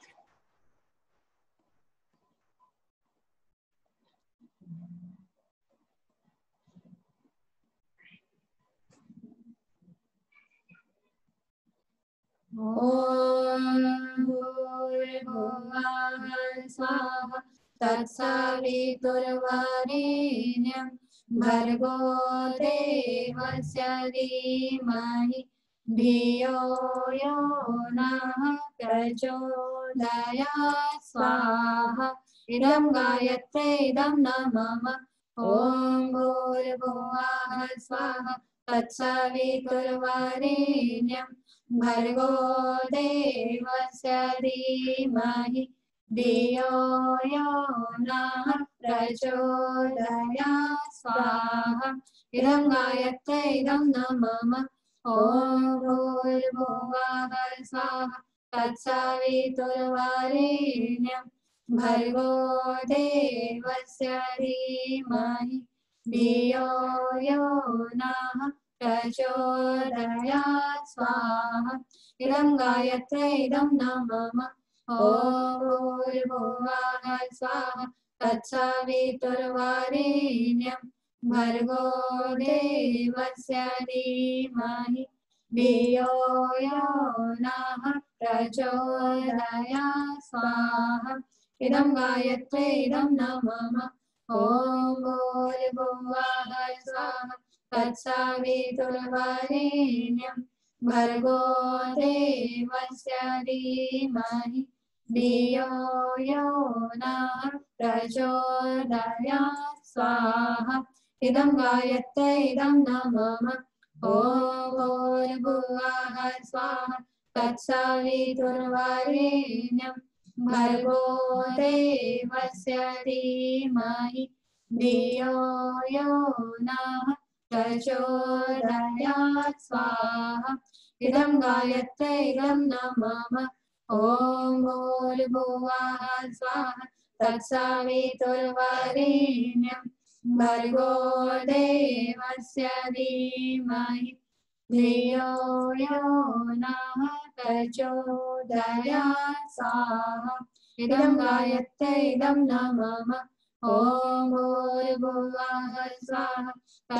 ॐ भूर्भुवः स्वाहा तत्सवितुर्वरेण्यं भर्गो देवस्य धीमहि धियो यो नः प्रचोदयात् स्वाहा इदं गायत्रे इदं न मम। ॐ भूर्भुवः स्वाहा तत्सवितुर्वरेण्यं भर्गो देवस्य धीमहि धियो यो नः प्रचोदयात् स्वाहा इदं गायत्रे इदं न मम। ॐ भूर्भुवः स्वाहा तत्सवितुर्वरेण्यं भर्गो देवस्य धीमहि धियो यो नः प्रचोदयात् स्वाहा इदं गायत्रे इदं न मम। ॐ भूर्भुवः स्वाहा तत्सवितुर्वरेण्यं भर्गो देवस्य धीमहि धियो यो नः प्रचोदयात् स्वाहा इदं गायत्रे इदं न मम। ॐ भूर्भुवः स्वाहा तत्सवितुर्वरेण्यं भर्गो देवस्य धीमहि धियो यो नः प्रचोदयात् स्वाहा इदं गायत्रे इदं न मम। ॐ भूर्भुवः स्वाहा तत्सवितुर्वरेण्यं भर्गो देवस्य धीमहि धियो यो नः प्रचोदयात् स्वाहा इदं गायत्रे इदं न मम। ॐ भूर्भुवः स्वाहा तत्सवितुर्वरेण्यं भर्गो देवस्य धीमहि धियो यो नः प्रचोदयात् स्वाहा इदं गायत्रे इदं न मम। ॐ भूर्भुवः स्वाहा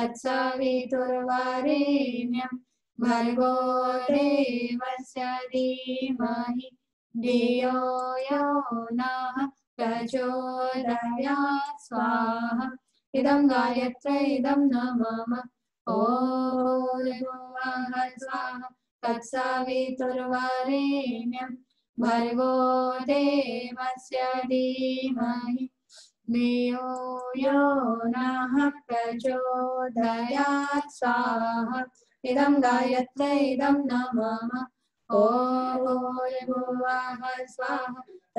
तत्सवितुर्वरेण्यं भर्गो देवस्य धीमहि धियो यो नः प्रचोदयात् स्वाहा इदं गायत्रे इदं न मम। ॐ भूर्भुवः स्वाहा तत्सवितुर्वरेण्यं भर्गो देवस्य धीमहि धियो यो नः प्रचोदयात् स्वाहा इदं गायत्र्यै इदं नमः ॐ भूर्भुवः स्वाहा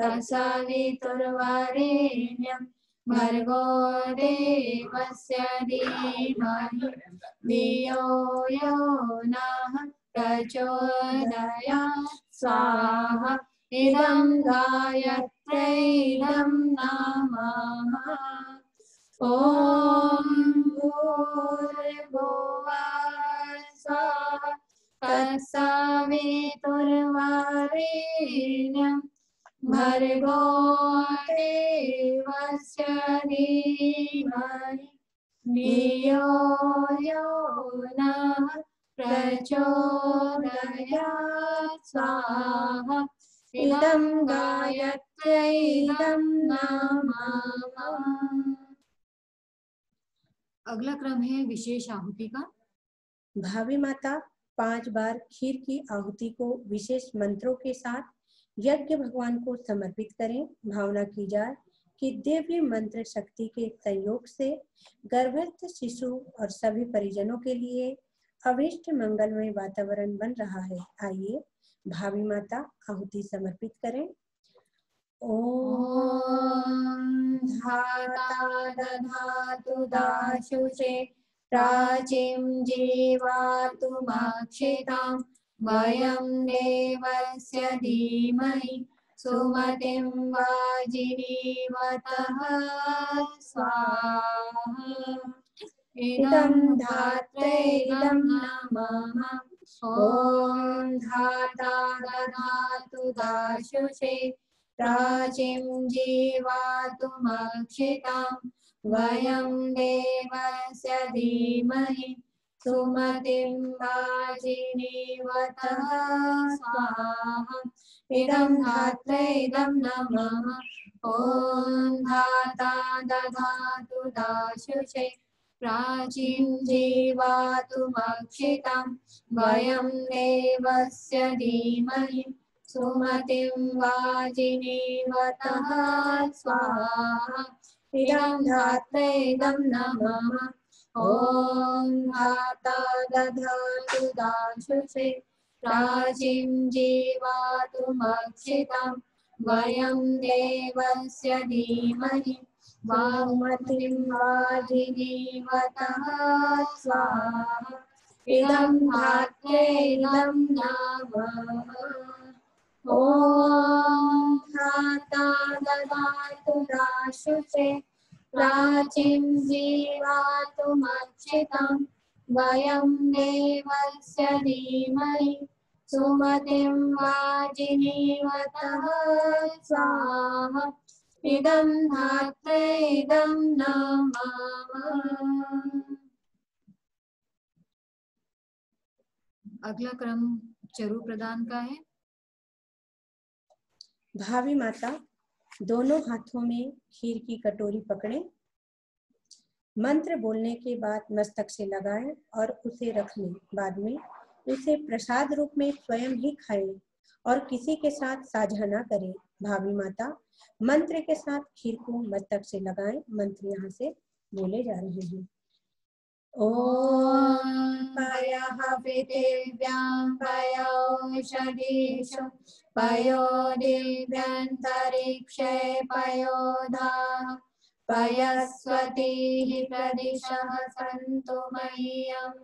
तत्सवितुर्वरेण्यं भर्गो देवस्य धीमहि धियो यो नः प्रचोदयात् स्वाहा इदं गायत्र्यै इदं नमः ॐ भूर्भुवः स्वाहा तत्सवितुर्वरेण्यं भर्गो देवस्य धीमहि धियो यो नः प्रचोदयात् स्वाहा इदं गायत्र्यै इदं नमः। अगला क्रम है विशेष आहुति का। भावी माता 5 बार खीर की आहुति को विशेष मंत्रों के साथ यज्ञ भगवान को समर्पित करें। भावना की जाए कि दिव्य मंत्र शक्ति के संयोग से गर्भस्थ शिशु और सभी परिजनों के लिए अभीष्ट मंगलमय वातावरण बन रहा है। आइए भावी माता आहुति समर्पित करें। ओम धाता दधातु दाशुषे प्राचीं जीवातुमक्षितां वयं देवस्य धीमहि सुमतिं वाजिनीवतः स्वाहा इदं धात्रे इदं नमः ॐ धाता दधातु दाशुषे प्राचीं जीवातुमक्षितां वयं देवस्य धीमहि सुमतिं वाजिनीवतः स्वाहा इदं धात्रे इदं नमः ॐ धाता दधातु दाशुषे प्राचीं जीवातुमक्षितां वयं देवस्य धीमहि सुमतिं वाजिनीवतः स्वाहा इदं धात्रे इदं नमः ॐ धाता दधातु दाशुषे प्राचीं जीवातुमक्षितां वयं देवस्य धीमहि वामतिं वाजिनीवतः स्वाहा इदं धात्रे इदं नमः ॐ धाता दधातु दाशुषे प्राचीं जीवातुमक्षितां वयं देवस्य धीमहि सुमतिं वाजिनीवतः स्वाहा इदं धात्रे इदं नमः। अगला क्रम चरु प्रदान का है। भावी माता दोनों हाथों में खीर की कटोरी पकड़ें। मंत्र बोलने के बाद मस्तक से लगाएं और उसे रख लें। बाद में उसे प्रसाद रूप में स्वयं ही खाएं और किसी के साथ साझा ना करें। भावी माता मंत्र के साथ खीर को मस्तक से लगाएं। मंत्र यहाँ से बोले जा रहे हैं। ओम पयः पृथिव्यां पयोषधीषु पयो दिव्यन्तरिक्षे पयोधाः पयस्वतीः प्रदिशः सन्तु मह्यम्।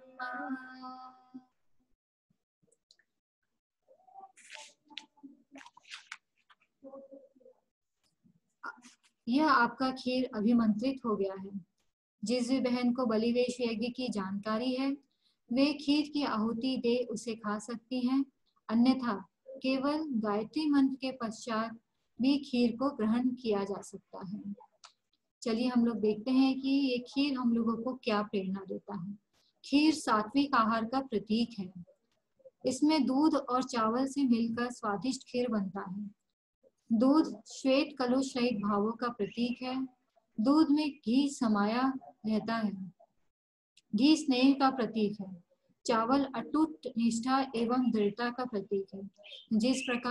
यह आपका खीर अभिमंत्रित हो गया है। जिस भी बहन को बलिवेश यज्ञ की जानकारी है वे खीर की आहुति दे उसे खा सकती हैं, अन्यथा केवल गायत्री मंत्र के पश्चात भी खीर को ग्रहण किया जा सकता है। चलिए हम लोग देखते हैं कि ये खीर हम लोगों को क्या प्रेरणा देता है। खीर सात्विक आहार का प्रतीक है। इसमें दूध और चावल से मिलकर स्वादिष्ट खीर बनता है। दूध श्वेत कलुष रहित भावों का प्रतीक है। दूध में घी समाया रहता है। घी स्नेह का प्रतीक है। चावल अटूट निष्ठा एवं दृढ़ता का प्रतीक है। जिस प्रकार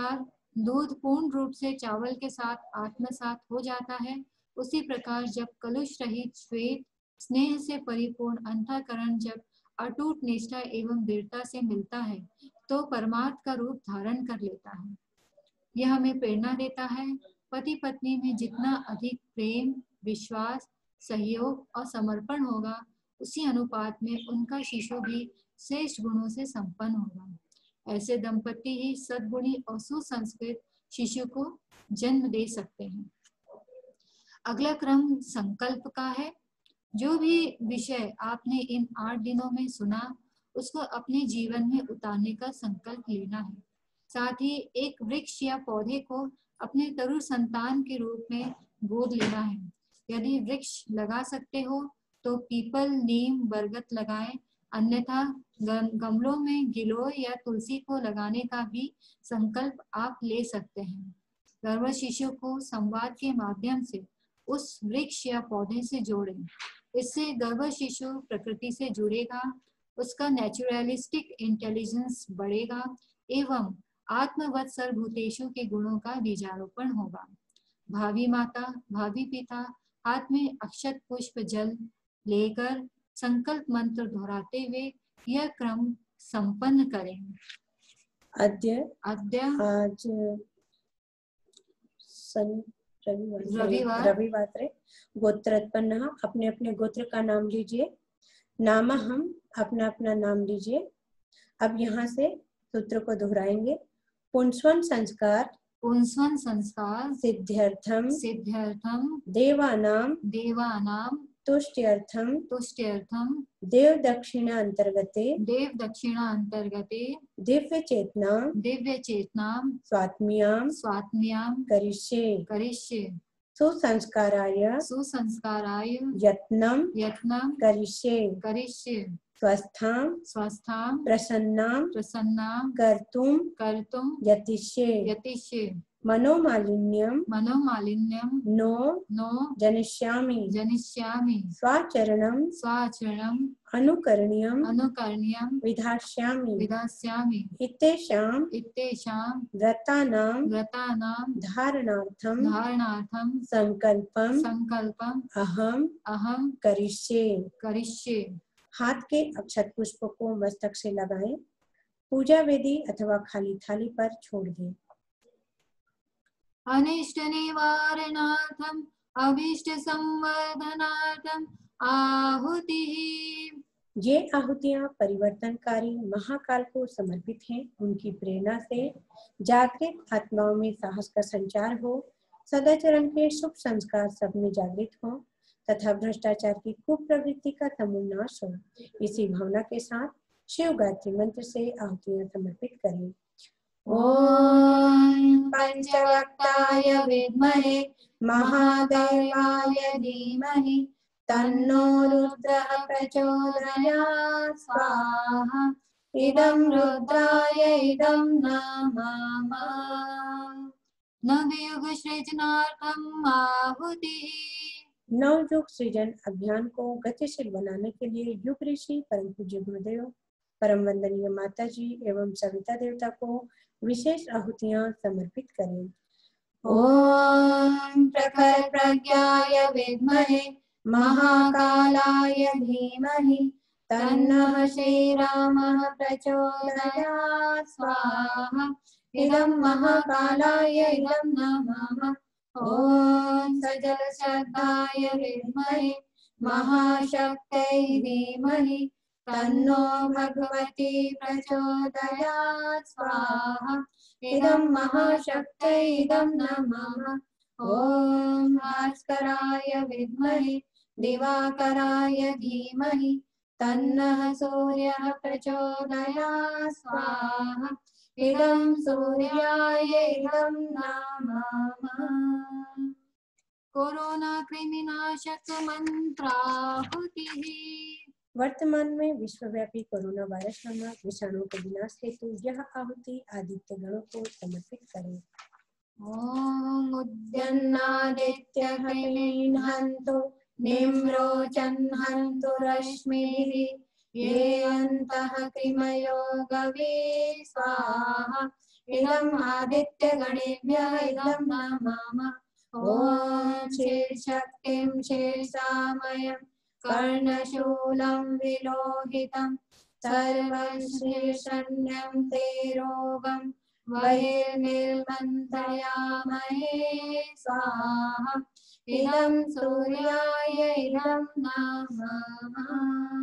दूध पूर्ण रूप से चावल के साथ आत्मसात हो जाता है, उसी प्रकार जब कलुष रहित श्वेत स्नेह से परिपूर्ण अंतःकरण जब अटूट निष्ठा एवं दृढ़ता से मिलता है तो परमार्थ का रूप धारण कर लेता है। यह हमें प्रेरणा देता है पति पत्नी में जितना अधिक प्रेम, विश्वास, सहयोग और समर्पण होगा, उसी अनुपात में उनका शिशु भी श्रेष्ठ गुणों से संपन्न होगा। ऐसे दंपति ही सद्गुणी और सुसंस्कृत शिशु को जन्म दे सकते हैं। अगला क्रम संकल्प का है। जो भी विषय आपने इन 8 दिनों में सुना, उसको अपने जीवन में उतारने का संकल्प लेना है। साथ ही एक वृक्ष या पौधे को अपने तरु संतान के रूप में गोद लेना है। यदि वृक्ष लगा सकते हो तो पीपल, नीम, बरगद लगाएं, अन्यथा गमलों में गिलोय या तुलसी को लगाने का भी संकल्प आप ले सकते हैं। गर्भ शिशु को संवाद के माध्यम से उस वृक्ष या पौधे से जोड़ें। इससे गर्भ शिशु प्रकृति से जुड़ेगा, उसका नेचुरलिस्टिक इंटेलिजेंस बढ़ेगा एवं आत्मवत सर्वभूतेषु के गुणों का बीजारोपण होगा। भावी माता, भावी पिता हाथ में अक्षत पुष्प जल लेकर संकल्प मंत्र दोहराते हुए यह क्रम संपन्न करें। अद्य आज रविवार गोत्रोत्पन्न अपने अपने गोत्र का नाम लीजिए। नाम हम अपना अपना नाम लीजिए। अब यहाँ से सूत्र को दोहराएंगे। पुंस्वन संस्कार सिद्ध्यर्थम देवानाम तुष्ट्यर्थम देव दक्षिणा अंतर्गते दिव्य चेतना स्वात्म्यां करिष्ये सुसंस्काराय यत्नं करिष्ये स्वस्थां प्रसन्नां कर्तुं यतिष्ये मनोमालिन्यं नो जनिष्यामि स्वाचरणं अनुकरणीयं विधास्यामि इत्येषां व्रतानां धारणार्थं संकल्पम अहम करिष्ये। हाथ के अक्षत पुष्प को मस्तक से लगाएं। पूजा वेदी अथवा खाली थाली पर छोड़ दें। अनिष्ट निवारणार्थम अभीष्ट संवर्धनार्थम आहुति। ये आहुतियां परिवर्तनकारी महाकाल को समर्पित हैं। उनकी प्रेरणा से जागृत आत्माओं में साहस का संचार हो, सदाचरण के शुभ संस्कार सब में जागृत हो तथा भ्रष्टाचार की कुप्रवृत्ति का समूल नाश हो। इसी भावना के साथ शिव गायत्री मंत्र से आहुतियां समर्पित करें। ओम पंचवक्ताय विद्महे महादेवाय धीमहि तन्नो रुद्रः प्रचोदयात् स्वाहा। इदं रुद्राय इदं नमः। नवयुग सृजनार्थम आहुतिः। नवयुग सृजन अभियान को गतिशील बनाने के लिए युग ऋषि परम पूज्य गुरुदेव, परम वंदनीय माता जी एवं सविता देवता को विशेष आहुतियां समर्पित करें। ओम प्रखर प्रज्ञाय विद्महे महाकालाय धीमहि तन्नः श्रीरामः प्रचोदयात् स्वाहा। इदं महाकालाय इदं नमः। ओम सजल श्रद्धाय विद्महे महाशक्त्यै धीमहि तन्नो भगवती प्रचोदयात् स्वाहा। इदं महाशक्त्यै इदं नमः। ओम भास्कराय विद्महे दिवाकराय धीमहि तन्नः सूर्यः प्रचोदयात् स्वाहा। इदं सूर्याय इदं नमः। कोरोना कृमिनाशक मंत्राहुतिः। वर्तमान में विश्वव्यापी कोरोना वायरस नामक विषाणु के विनाश हेतु यह आहुति आदित्य गणों को समर्पित करें। ओम उद्यन्नादित्य हन्तु निम्रोचन् हन्तु रश्मिभिः ये अन्तः कृमयो गवे स्वाहा इदम् आदित्यगणेभ्यः इदं नमामः। ॐ शीर्षक्तिं शीर्षामयं कर्णशूलं विलोहितं सर्वं शीर्षण्यं ते रोगं बहिर्निर्मन्त्रयामहे स्वाहा इदं सूर्याय इदं नमः।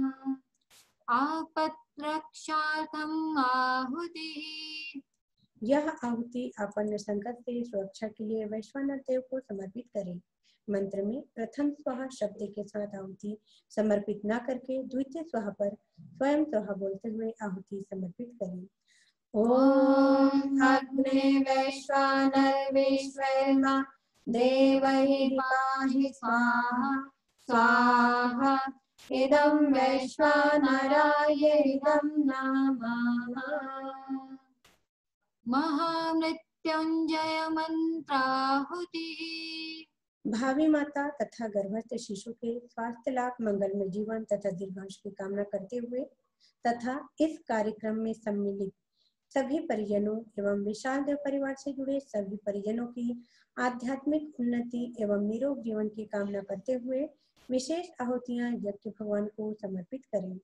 आपत्रक्षार्थम् आहुतिः। यह आहुति आपन्न संकट से सुरक्षा के लिए वैश्वानर देव को समर्पित करें। मंत्र में प्रथम स्वाहा शब्द के साथ आहुति समर्पित न करके द्वितीय स्वाहा पर स्वयं स्वाहा बोलते हुए आहुति समर्पित करें। ओम अग्ने वैश्वानर विश्वकर्मा देवहि पाहि स्वाहा स्वाहा इदं वैश्वानराय इदं नमः। महामृत्युंजय मंत्राहुतिः। भावी माता तथा गर्भस्थ शिशु के स्वास्थ्य लाभ, मंगलमय जीवन तथा दीर्घायुष की कामना करते हुए तथा इस कार्यक्रम में सम्मिलित सभी परिजनों एवं विशाल देव परिवार से जुड़े सभी परिजनों की आध्यात्मिक उन्नति एवं निरोग जीवन की कामना करते हुए विशेष आहुतियां यज्ञ भगवान को समर्पित करें।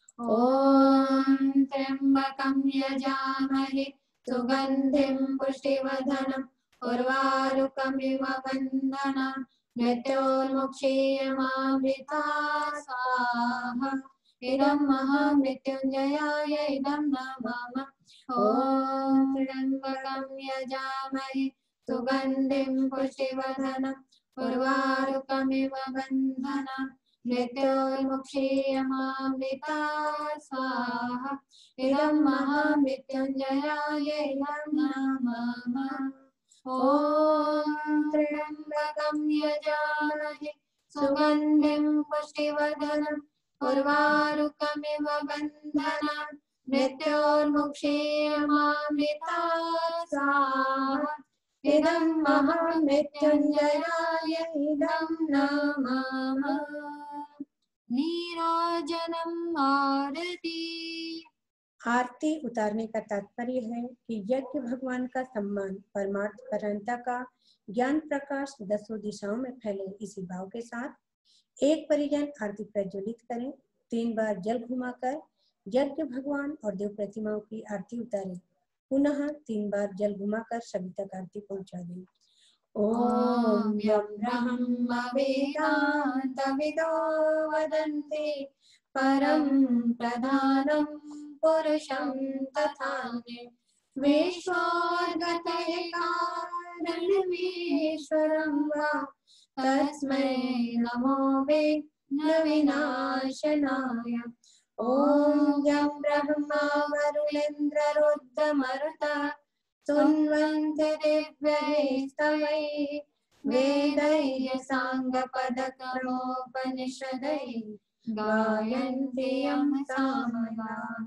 ओम त्र्यंबकं यजामहे सुगंधिं पुष्टिवर्धनम् उर्वारुकमिव बन्धनान् मृत्योर्मुक्षीयमामृता स्वाहा इदं महामृत्युंजयाय इदं नमामः। ओम त्र्यंबकं यजामहे सुगंधिं पुष्टिवर्धनम् उर्वारुकमिव बन्धनान् मृत्योर्मुक्षीयमामृता स्वाहा इदं महामृत्युंजयाय इदं नमामः। ॐ त्र्यंबकं यजामहे सुगंधिं पुष्टिवर्धनम् उर्वारुकमिव बन्धनान् मृत्योर्मुक्षीयमामृता स्वाहा इदं महामृत्युंजयाय इदं नमामः। नीराजनम् आरती। आरती उतारने का तात्पर्य है कि यज्ञ भगवान का सम्मान, परमार्थ परंता का ज्ञान प्रकाश दसों दिशाओं में फैले, इसी भाव के साथ एक परिजन आरती प्रज्वलित करें। 3 बार जल घुमाकर यज्ञ भगवान और देव प्रतिमाओं की आरती उतारें। पुनः 3 बार जल घुमाकर सभी तक आरती पहुंचा दें। ओम यं ब्रह्म वेदान्तविदो वदन्ति परं प्रधानं पुरुषं तथान्य विश्वोर्गतये कारणमीश्वरं वा तस्मै नमो विघ्नविनाशनाय। ओम यं ब्रह्मा वरुणेन्द्र रुद्रमरुतः स्तुवन्ति दिव्यैस्तवैः वेदैः साङ्गपदक्रमोपनिषदैः गायन्ति यं सामगाः।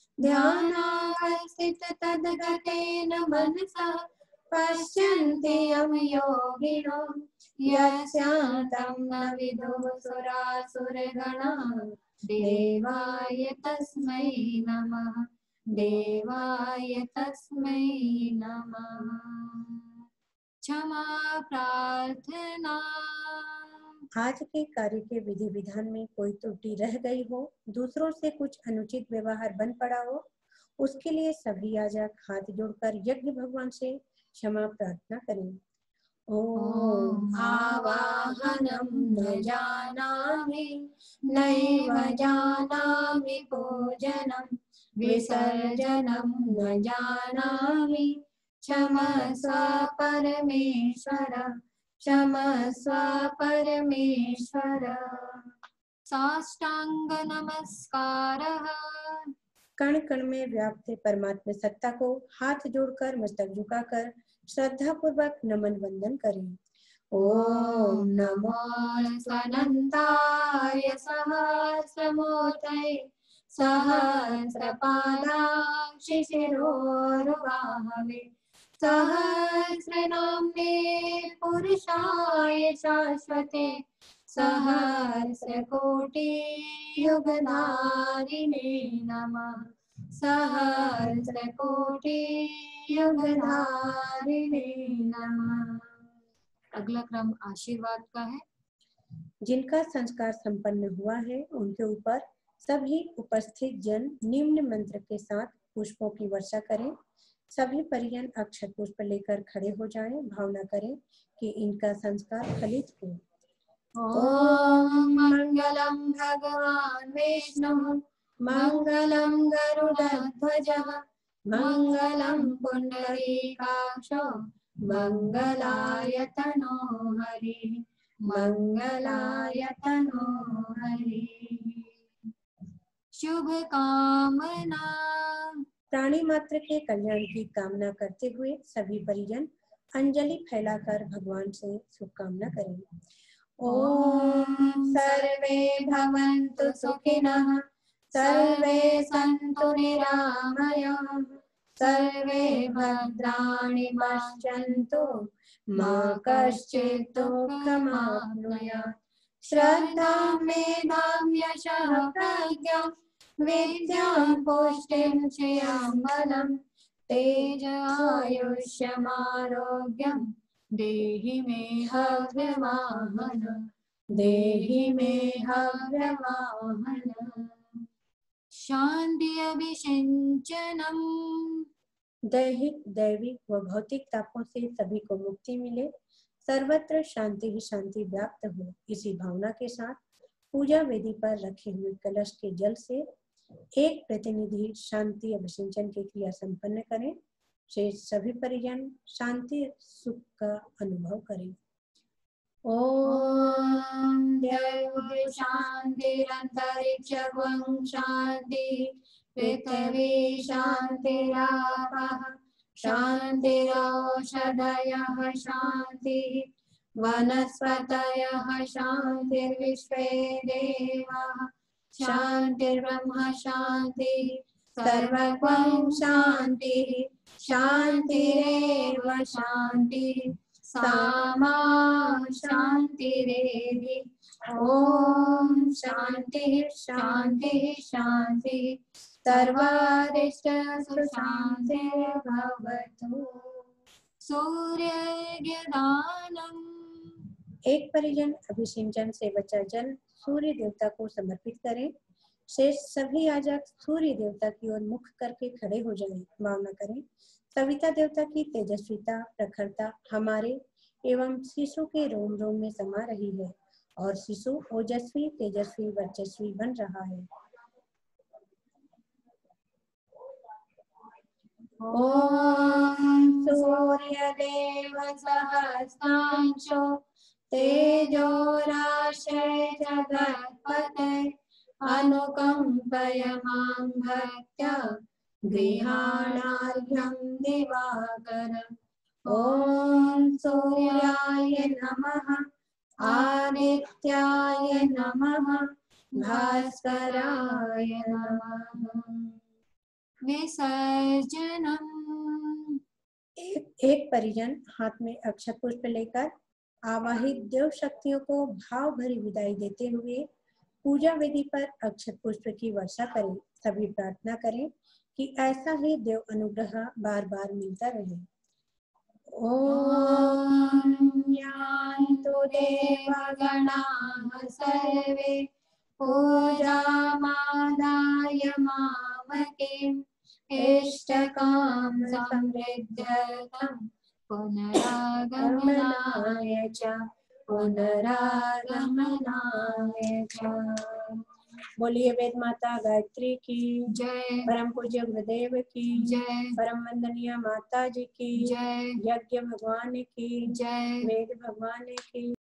ध्यानावस्थिततद्गतेन मनसा पश्यन्ति यं योगिनो यस्यान्तं न विदुः सुरासुरगणाः। देवाय तस्मै नमः देवाय तस्मै नमः। क्षमा प्रार्थना। आज के कार्य के विधि विधान में कोई त्रुटि रह गई हो, दूसरों से कुछ अनुचित व्यवहार बन पड़ा हो, उसके लिए सभी याजक हाथ जोड़कर यज्ञ भगवान से क्षमा प्रार्थना करें। ओम आवाहनं न जानामि नैव जानामि पूजनं विसर्जनं न जानामि क्षमस्व परमेश्वर क्षमस्व परमेश्वर। साष्टांग नमस्कारः। कण कण में व्याप्त परमात्मा सत्ता को हाथ जोड़कर मस्तक झुकाकर श्रद्धा पूर्वक नमन वंदन करें। ओम नमो स्वनंताय सहस्रमूर्तये सहस्रपादाक्षि शिरोरुबाहवे सहस्रनाम्ने पुरुषाय शाश्वते सहस्रकोटि युगधारिणे नमः। सहस्रकोटि युगधारिणे नमः। अगला क्रम आशीर्वाद का है। जिनका संस्कार संपन्न हुआ है उनके ऊपर सभी उपस्थित जन निम्न मंत्र के साथ पुष्पों की वर्षा करें। सभी परिजन अक्षत पुष्प लेकर खड़े हो जाएं। भावना करें कि इनका संस्कार फलित हो। ओम मंगलम भगवान विष्णु मंगलम गरुड़ध्वजः मंगलम पुंडरीकाक्षो मंगलाय तनो हरि मंगलाय तनो हरि। शुभ कामना। प्राणी मात्र के कल्याण की कामना करते हुए सभी परिजन अंजलि फैलाकर भगवान से शुभकामना करें। ओम सर्वे भवन्तु सुखिनः सर्वे सन्तु निरामयाः सर्वे भद्राणि पश्यन्तु मा कश्चित् दुःखमाप्नुयात्। श्रद्धां मेधां यशः प्रज्ञां विद्यां पुष्टिं श्रियं बलं तेज आयुष्यमारोग्यं देहि मे हव्यवाहन देहि मे हव्यवाहन। शांति अभिषिंचनम। दैहिक दैविक व भौतिक तापों से सभी को मुक्ति मिले। सर्वत्र शांति ही शांति व्याप्त हो। इसी भावना के साथ पूजा वेदी पर रखे हुए कलश के जल से एक प्रतिनिधि शांति अभिषिंचन की क्रिया संपन्न करें। शेष सभी परिजन शांति सुख का अनुभव करें। ओम देव शांतिरंतरिक्षं शांति पृथ्वी शांतिरापः शांतिरौषधयः शांति वनस्पतयः शांतिर्विश्वे देवाः शांतिर्ब्रह्म शांति सर्वं शांति शांतिरेव शांति सामा शांतिरेधि। ओम शांति शांति शांति सर्वारिष्ट सुशांतिर्भवतु। सूर्यज्ञदानम्। एक परिजन अभिषिंचन से बचा जल सूर्य देवता को समर्पित करें। शेष सभी याजक सूर्य देवता की ओर मुख करके खड़े हो जाएं। भावना करें सविता देवता की तेजस्विता प्रखरता हमारे एवं शिशु के रोम रोम में समा रही है और शिशु ओजस्वी तेजस्वी वर्चस्वी बन रहा है। ओम सूर्यदेव सहस्रांशो तेजो राशे जगत्पते अनुकंपय मां भक्त्या गृहाणार्घ्यं दिवाकर। ओम सूर्याय नमः आदित्याय नमः भास्कराय नमः। विसर्जनम। एक परिजन हाथ में अक्षत पुष्प लेकर आवाहित देव शक्तियों को भाव भरी विदाई देते हुए पूजा वेदी पर अक्षत पुष्प की वर्षा करें। सभी प्रार्थना करें कि ऐसा ही देव अनुग्रह बार बार मिलता रहे। ओम यान्तु देवगणाः सर्वे पूजामादाय मामकीम् इष्टकां समृद्ध्यर्थं पुनरागमनाय च पुनरागमनाय च। बोलिए वेद माता गायत्री की जय। परम पूज्य गुरुदेव की जय। परम वंदनीय माता जी की जय। यज्ञ भगवान की जय। वेद भगवान की